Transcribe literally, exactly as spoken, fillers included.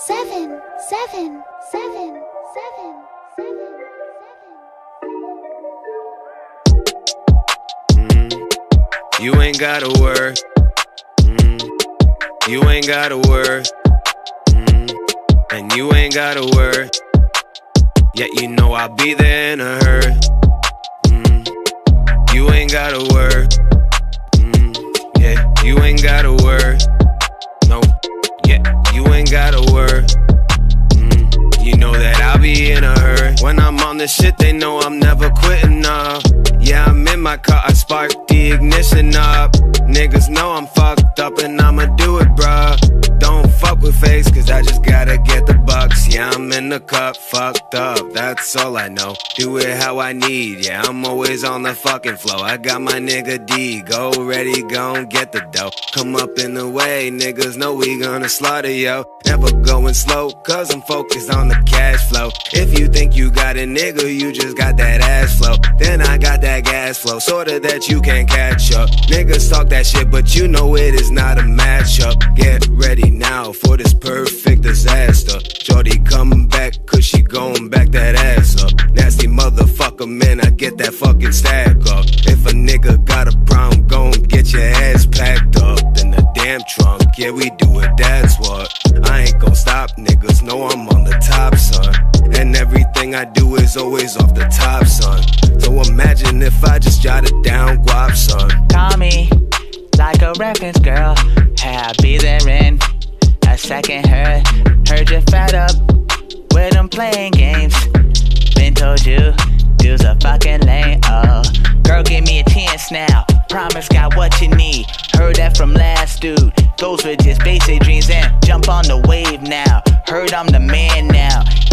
seven, seven, seven, seven, seven, seven. Mm, you ain't gotta worry. Mm, you ain't gotta worry. Mm, and you ain't gotta worry. Yet you know I'll be there in a hurry. Mm, you ain't gotta worry. Mm, yeah, you ain't gotta worry. No, yeah, you ain't gotta worry. Mm, you know that I'll be in a hurry. When I'm on this shit, they know I'm never quitting, nah. Yeah, I'm in my car, I spark the ignition up. Niggas know I'm fucked up and I'ma do it, bruh. Don't fuck with face, cause I just gotta get the bucks. Yeah, I'm in the cup, fucked up, that's all I know. Do it how I need, yeah, I'm always on the fucking flow. I got my nigga D, go ready, gon' get the dough. Come up in the way, niggas know we gonna slaughter, yo. Never going slow, cause I'm focused on the cash flow. If you think you got a nigga, you just got that ass flow. Then I got that gas flow, sorta that you can't catch up. Niggas talk that shit, but you know it is not a matchup. Get ready now for this perfect disaster. Shorty coming back, cause she going back that ass up. Nasty motherfucker, man, I get that fucking stack up. If a nigga got a problem, gon' get your ass packed up in the damn trunk, yeah, we do it, that's what. I ain't gon' stop, niggas know I'm on the top, son. And everything I do is always off the top, son. So imagine if I just jotted down guap, son. Call me like a reference, girl. Hey, I'll be there in a second. Heard, heard you fed up with them playing games. Been told you, dude's a fucking lame, oh. Girl, give me a chance now. Promise got what you need. Heard that from last dude. Those were just basic dreams and jump on the wave now. Heard I'm the man now.